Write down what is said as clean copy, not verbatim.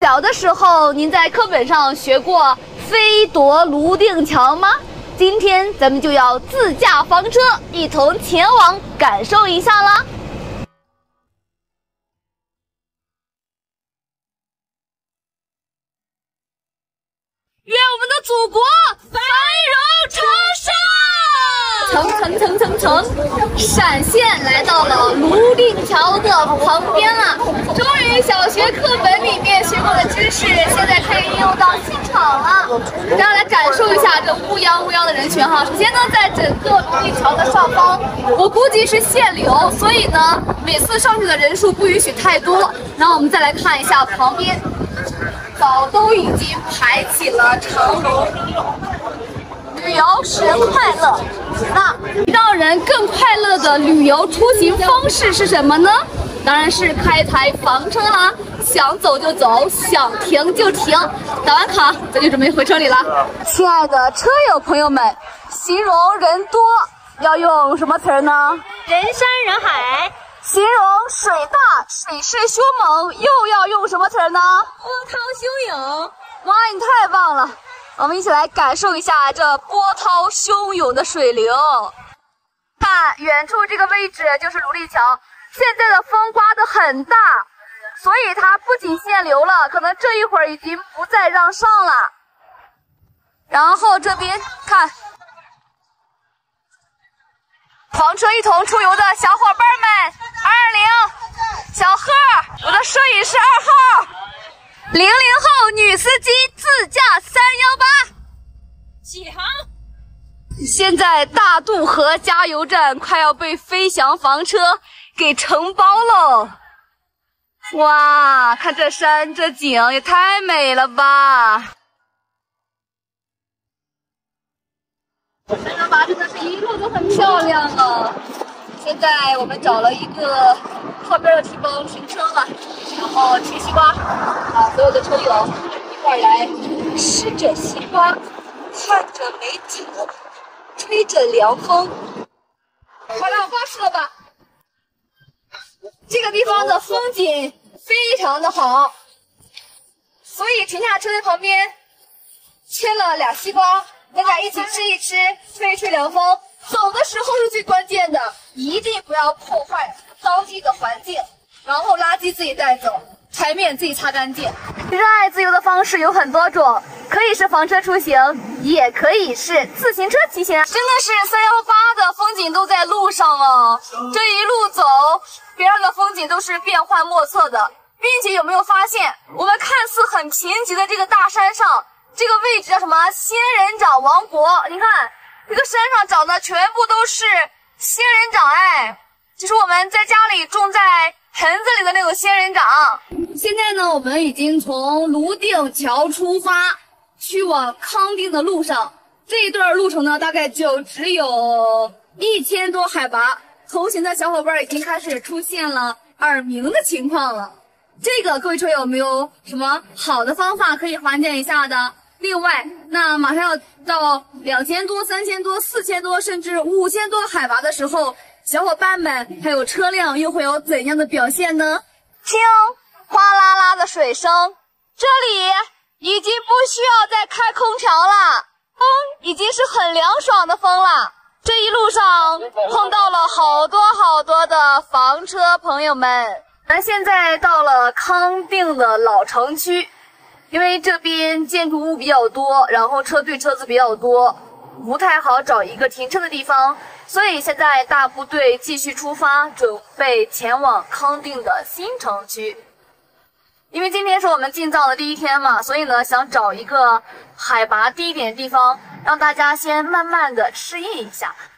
小的时候，您在课本上学过飞夺泸定桥吗？今天咱们就要自驾房车，一同前往感受一下啦！愿我们的祖国繁荣昌盛！层，陕县来到了泸定桥的旁边了。终于，小学课本里面学过的知识，现在可以应用到现场了。大家来感受一下这乌泱的人群哈。首先呢，在整个泸定桥的上方，我估计是限流，所以呢，每次上去的人数不允许太多。然后我们再来看一下旁边，早都已经排起了长龙。旅游使人快乐，那让人更快乐的旅游出行方式是什么呢？当然是开台房车啦，想走就走，想停就停。打完卡，咱就准备回车里了。亲爱的车友朋友们，形容人多要用什么词儿呢？ 人山人海。 形容水大水势凶猛又要用什么词儿呢？ 波涛汹涌。 哇，你太棒了！我们一起来感受一下这波涛汹涌的水流。看远处这个位置就是泸定桥，现在的风刮得很大，所以它不仅限流了，可能这一会儿已经不再让上了。然后这边看，房车一同出游的小伙伴们，20，小贺，我的摄影师2号。00后女司机自驾318， 起航！ 现在大渡河加油站快要被飞翔房车给承包了。哇，看这山这景也太美了吧！318真的是一路都很漂亮了。现在我们找了一个靠边的地方停车了，然后切西瓜啊，所有的车友一块儿来吃着西瓜，看着美景，吹着凉风。好了，我发誓了吧？这个地方的风景非常的好，所以停下车在旁边切了2西瓜，大家一起吃一吃，吹凉风。走的时候是最关键的，一定不要破坏当地的环境，然后垃圾自己带走，台面自己擦干净。热爱自由的方式有很多种，可以是房车出行，也可以是自行车骑行。真的是318的风景都在路上了，这一路走，边上的风景都是变幻莫测的，并且有没有发现，我们看似很贫瘠的这个大山上，这个位置叫什么？仙人掌王国。你看。这个山上长的全部都是仙人掌，哎，就是我们在家里种在盆子里的那种仙人掌。现在呢，我们已经从泸定桥出发，去往康定的路上。这一段路程呢，大概就只有1000多海拔。同行的小伙伴已经开始出现了耳鸣的情况了。这个各位车友有没有什么好的方法可以缓解一下的？另外，那马上要到2000多、3000多、4000多，甚至5000多海拔的时候，小伙伴们还有车辆又会有怎样的表现呢？听哗啦啦的水声，这里已经不需要再开空调了，风已经是很凉爽的风了。这一路上碰到了好多的房车朋友们。咱现在到了康定的老城区。因为这边建筑物比较多，然后车队车子比较多，不太好找一个停车的地方，所以现在大部队继续出发，准备前往康定的新城区。因为今天是我们进藏的第1天嘛，所以呢，想找一个海拔低一点的地方，让大家先慢慢的适应一下。